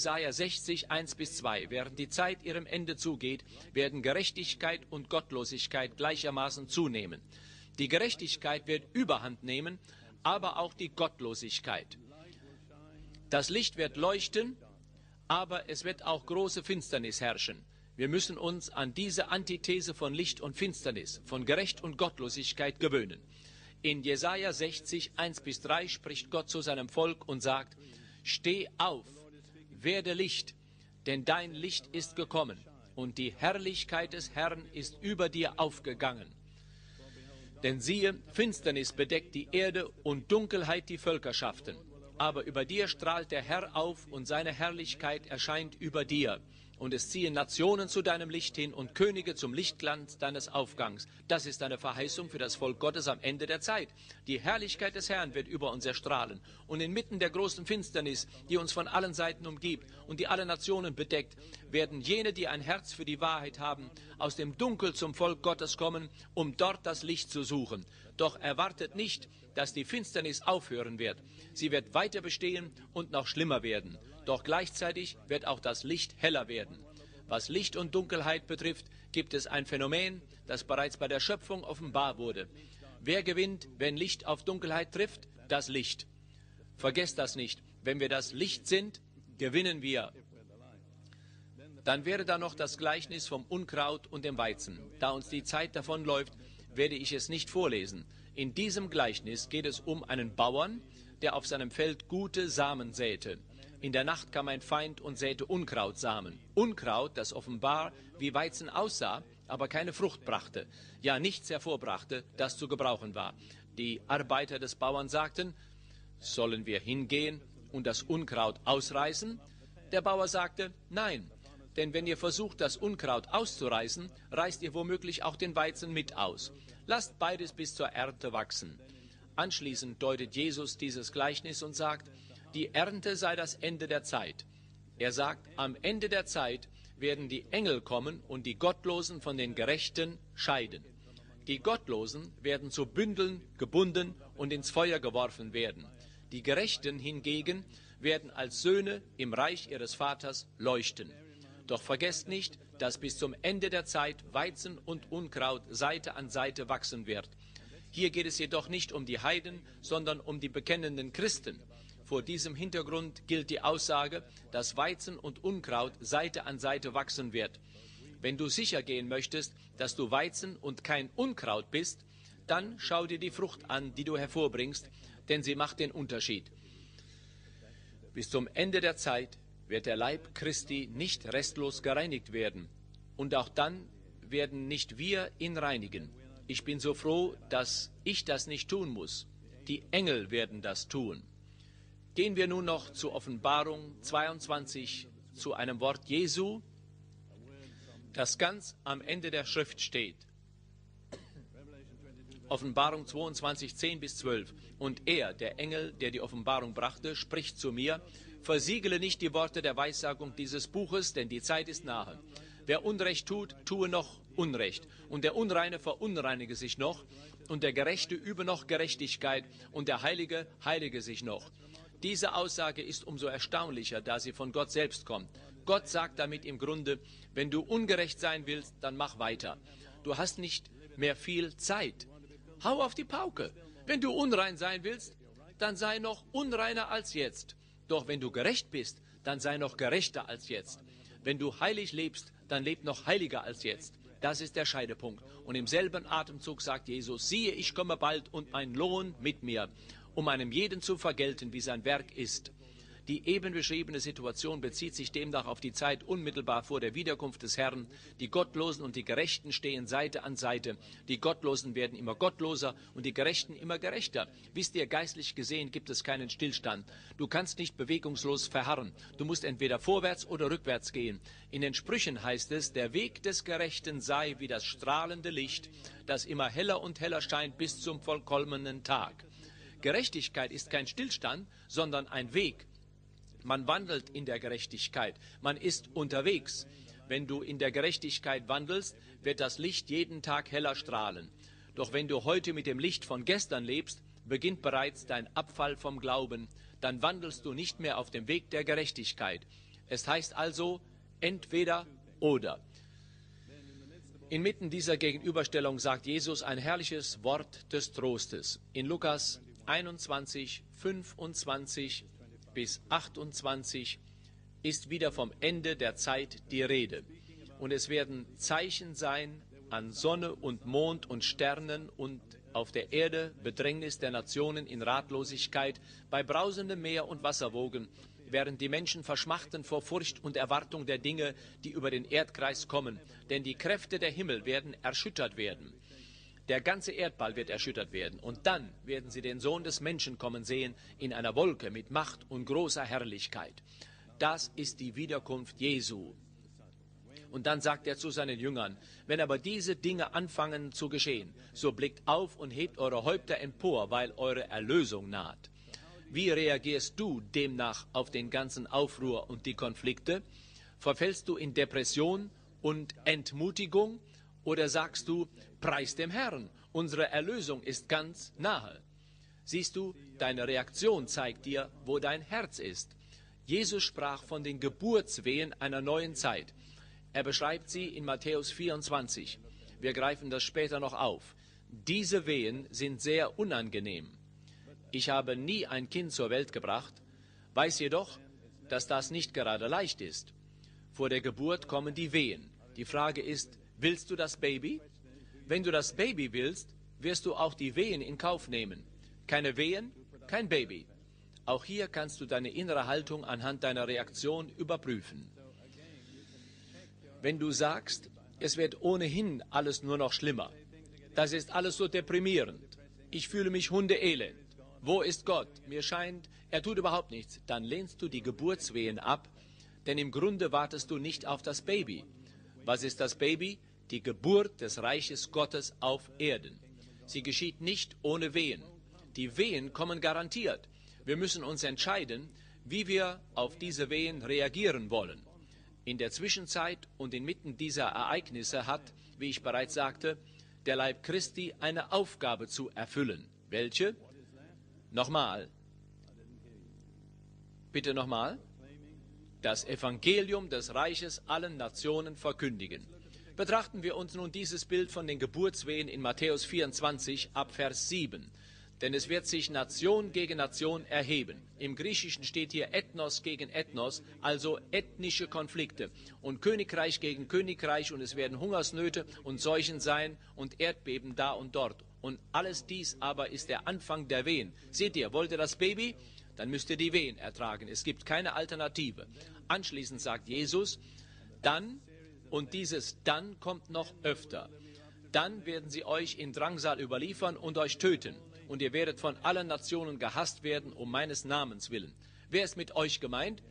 Jesaja 60, 1-2. Während die Zeit ihrem Ende zugeht, werden Gerechtigkeit und Gottlosigkeit gleichermaßen zunehmen. Die Gerechtigkeit wird Überhand nehmen, aber auch die Gottlosigkeit. Das Licht wird leuchten, aber es wird auch große Finsternis herrschen. Wir müssen uns an diese Antithese von Licht und Finsternis, von Gerecht und Gottlosigkeit gewöhnen. In Jesaja 60, 1-3 spricht Gott zu seinem Volk und sagt: Steh auf, werde Licht, denn dein Licht ist gekommen und die Herrlichkeit des Herrn ist über dir aufgegangen. Denn siehe, Finsternis bedeckt die Erde und Dunkelheit die Völkerschaften. Aber über dir strahlt der Herr auf und seine Herrlichkeit erscheint über dir. Und es ziehen Nationen zu deinem Licht hin und Könige zum Lichtglanz deines Aufgangs. Das ist eine Verheißung für das Volk Gottes am Ende der Zeit. Die Herrlichkeit des Herrn wird über uns erstrahlen. Und inmitten der großen Finsternis, die uns von allen Seiten umgibt und die alle Nationen bedeckt, werden jene, die ein Herz für die Wahrheit haben, aus dem Dunkel zum Volk Gottes kommen, um dort das Licht zu suchen. Doch erwartet nicht, dass die Finsternis aufhören wird. Sie wird weiter bestehen und noch schlimmer werden. Doch gleichzeitig wird auch das Licht heller werden. Was Licht und Dunkelheit betrifft, gibt es ein Phänomen, das bereits bei der Schöpfung offenbar wurde. Wer gewinnt, wenn Licht auf Dunkelheit trifft? Das Licht. Vergesst das nicht. Wenn wir das Licht sind, gewinnen wir. Dann wäre da noch das Gleichnis vom Unkraut und dem Weizen. Da uns die Zeit davonläuft, werde ich es nicht vorlesen. In diesem Gleichnis geht es um einen Bauern, der auf seinem Feld gute Samen säte. In der Nacht kam ein Feind und säte Unkrautsamen. Unkraut, das offenbar wie Weizen aussah, aber keine Frucht brachte. Ja, nichts hervorbrachte, das zu gebrauchen war. Die Arbeiter des Bauern sagten: Sollen wir hingehen und das Unkraut ausreißen? Der Bauer sagte: Nein, denn wenn ihr versucht, das Unkraut auszureißen, reißt ihr womöglich auch den Weizen mit aus. Lasst beides bis zur Ernte wachsen. Anschließend deutet Jesus dieses Gleichnis und sagt: Die Ernte sei das Ende der Zeit. Er sagt, am Ende der Zeit werden die Engel kommen und die Gottlosen von den Gerechten scheiden. Die Gottlosen werden zu Bündeln gebunden und ins Feuer geworfen werden. Die Gerechten hingegen werden als Söhne im Reich ihres Vaters leuchten. Doch vergesst nicht, dass bis zum Ende der Zeit Weizen und Unkraut Seite an Seite wachsen wird. Hier geht es jedoch nicht um die Heiden, sondern um die bekennenden Christen. Vor diesem Hintergrund gilt die Aussage, dass Weizen und Unkraut Seite an Seite wachsen wird. Wenn du sicher gehen möchtest, dass du Weizen und kein Unkraut bist, dann schau dir die Frucht an, die du hervorbringst, denn sie macht den Unterschied. Bis zum Ende der Zeit wird der Leib Christi nicht restlos gereinigt werden. Und auch dann werden nicht wir ihn reinigen. Ich bin so froh, dass ich das nicht tun muss. Die Engel werden das tun. Gehen wir nun noch zur Offenbarung 22, zu einem Wort Jesu, das ganz am Ende der Schrift steht. Offenbarung 22, 10-12. Und er, der Engel, der die Offenbarung brachte, spricht zu mir: Versiegele nicht die Worte der Weissagung dieses Buches, denn die Zeit ist nahe. Wer Unrecht tut, tue noch Unrecht. Und der Unreine verunreinige sich noch. Und der Gerechte übe noch Gerechtigkeit. Und der Heilige heilige sich noch. Diese Aussage ist umso erstaunlicher, da sie von Gott selbst kommt. Gott sagt damit im Grunde: Wenn du ungerecht sein willst, dann mach weiter. Du hast nicht mehr viel Zeit. Hau auf die Pauke. Wenn du unrein sein willst, dann sei noch unreiner als jetzt. Doch wenn du gerecht bist, dann sei noch gerechter als jetzt. Wenn du heilig lebst, dann leb noch heiliger als jetzt. Das ist der Scheidepunkt. Und im selben Atemzug sagt Jesus: Siehe, ich komme bald und mein Lohn mit mir, um einem jeden zu vergelten, wie sein Werk ist. Die eben beschriebene Situation bezieht sich demnach auf die Zeit unmittelbar vor der Wiederkunft des Herrn. Die Gottlosen und die Gerechten stehen Seite an Seite. Die Gottlosen werden immer gottloser und die Gerechten immer gerechter. Wisst ihr, geistlich gesehen gibt es keinen Stillstand. Du kannst nicht bewegungslos verharren. Du musst entweder vorwärts oder rückwärts gehen. In den Sprüchen heißt es: Der Weg des Gerechten sei wie das strahlende Licht, das immer heller und heller scheint bis zum vollkommenen Tag. Gerechtigkeit ist kein Stillstand, sondern ein Weg. Man wandelt in der Gerechtigkeit. Man ist unterwegs. Wenn du in der Gerechtigkeit wandelst, wird das Licht jeden Tag heller strahlen. Doch wenn du heute mit dem Licht von gestern lebst, beginnt bereits dein Abfall vom Glauben. Dann wandelst du nicht mehr auf dem Weg der Gerechtigkeit. Es heißt also entweder oder. Inmitten dieser Gegenüberstellung sagt Jesus ein herrliches Wort des Trostes. In Lukas 21, 25 bis 28 ist wieder vom Ende der Zeit die Rede. Und es werden Zeichen sein an Sonne und Mond und Sternen und auf der Erde Bedrängnis der Nationen in Ratlosigkeit, bei brausendem Meer und Wasserwogen, während die Menschen verschmachten vor Furcht und Erwartung der Dinge, die über den Erdkreis kommen. Denn die Kräfte der Himmel werden erschüttert werden. Der ganze Erdball wird erschüttert werden. Und dann werden sie den Sohn des Menschen kommen sehen in einer Wolke mit Macht und großer Herrlichkeit. Das ist die Wiederkunft Jesu. Und dann sagt er zu seinen Jüngern, wenn aber diese Dinge anfangen zu geschehen, so blickt auf und hebt eure Häupter empor, weil eure Erlösung naht. Wie reagierst du demnach auf den ganzen Aufruhr und die Konflikte? Verfällst du in Depression und Entmutigung oder sagst du, preis dem Herrn, unsere Erlösung ist ganz nahe? Siehst du, deine Reaktion zeigt dir, wo dein Herz ist. Jesus sprach von den Geburtswehen einer neuen Zeit. Er beschreibt sie in Matthäus 24. Wir greifen das später noch auf. Diese Wehen sind sehr unangenehm. Ich habe nie ein Kind zur Welt gebracht, weiß jedoch, dass das nicht gerade leicht ist. Vor der Geburt kommen die Wehen. Die Frage ist, willst du das Baby? Wenn du das Baby willst, wirst du auch die Wehen in Kauf nehmen. Keine Wehen, kein Baby. Auch hier kannst du deine innere Haltung anhand deiner Reaktion überprüfen. Wenn du sagst, es wird ohnehin alles nur noch schlimmer, das ist alles so deprimierend, ich fühle mich hundeelend, wo ist Gott? Mir scheint, er tut überhaupt nichts, dann lehnst du die Geburtswehen ab, denn im Grunde wartest du nicht auf das Baby. Was ist das Baby? Die Geburt des Reiches Gottes auf Erden. Sie geschieht nicht ohne Wehen. Die Wehen kommen garantiert. Wir müssen uns entscheiden, wie wir auf diese Wehen reagieren wollen. In der Zwischenzeit und inmitten dieser Ereignisse hat, wie ich bereits sagte, der Leib Christi eine Aufgabe zu erfüllen. Welche? Nochmal. Bitte nochmal. Das Evangelium des Reiches allen Nationen verkündigen. Betrachten wir uns nun dieses Bild von den Geburtswehen in Matthäus 24 ab Vers 7. Denn es wird sich Nation gegen Nation erheben. Im Griechischen steht hier Ethnos gegen Ethnos, also ethnische Konflikte. Und Königreich gegen Königreich, und es werden Hungersnöte und Seuchen sein und Erdbeben da und dort. Und alles dies aber ist der Anfang der Wehen. Seht ihr, wollt ihr das Baby? Dann müsst ihr die Wehen ertragen. Es gibt keine Alternative. Anschließend sagt Jesus, dann, und dieses dann kommt noch öfter, dann werden sie euch in Drangsal überliefern und euch töten. Und ihr werdet von allen Nationen gehasst werden, um meines Namens willen. Wer ist mit euch gemeint?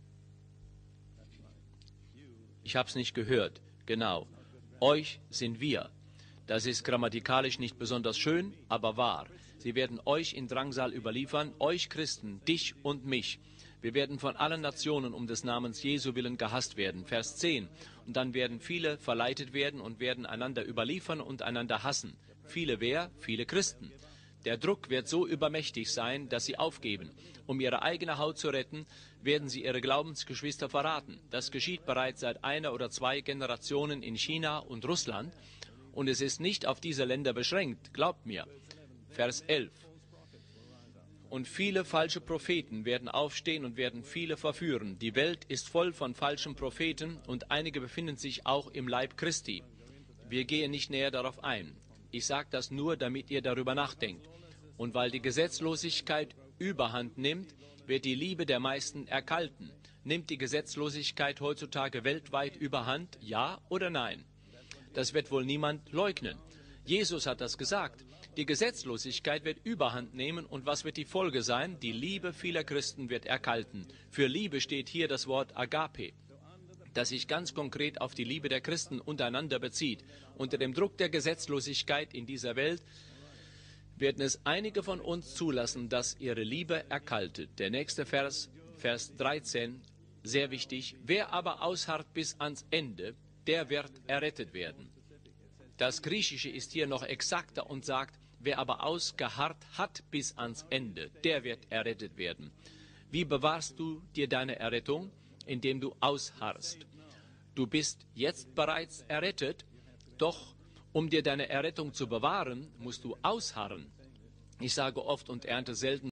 Ich habe es nicht gehört. Genau. Euch sind wir. Das ist grammatikalisch nicht besonders schön, aber wahr. Sie werden euch in Drangsal überliefern, euch Christen, dich und mich. Wir werden von allen Nationen um des Namens Jesu willen gehasst werden. Vers 10. Und dann werden viele verleitet werden und werden einander überliefern und einander hassen. Viele wer? Viele Christen. Der Druck wird so übermächtig sein, dass sie aufgeben. Um ihre eigene Haut zu retten, werden sie ihre Glaubensgeschwister verraten. Das geschieht bereits seit 1 oder 2 Generationen in China und Russland. Und es ist nicht auf diese Länder beschränkt, glaubt mir. Vers 11. Und viele falsche Propheten werden aufstehen und werden viele verführen. Die Welt ist voll von falschen Propheten und einige befinden sich auch im Leib Christi. Wir gehen nicht näher darauf ein. Ich sage das nur, damit ihr darüber nachdenkt. Und weil die Gesetzlosigkeit Überhand nimmt, wird die Liebe der meisten erkalten. Nimmt die Gesetzlosigkeit heutzutage weltweit Überhand, ja oder nein? Das wird wohl niemand leugnen. Jesus hat das gesagt. Die Gesetzlosigkeit wird Überhand nehmen und was wird die Folge sein? Die Liebe vieler Christen wird erkalten. Für Liebe steht hier das Wort Agape, das sich ganz konkret auf die Liebe der Christen untereinander bezieht. Unter dem Druck der Gesetzlosigkeit in dieser Welt werden es einige von uns zulassen, dass ihre Liebe erkaltet. Der nächste Vers, Vers 13, sehr wichtig. Wer aber ausharrt bis ans Ende, der wird errettet werden. Das Griechische ist hier noch exakter und sagt, wer aber ausgeharrt hat bis ans Ende, der wird errettet werden. Wie bewahrst du dir deine Errettung? indem du ausharrst. Du bist jetzt bereits errettet, doch um dir deine Errettung zu bewahren, musst du ausharren. Ich sage oft und ernte selten